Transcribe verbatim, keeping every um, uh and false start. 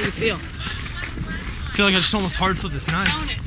do you feel? I feel like I just almost hard flipped this knife.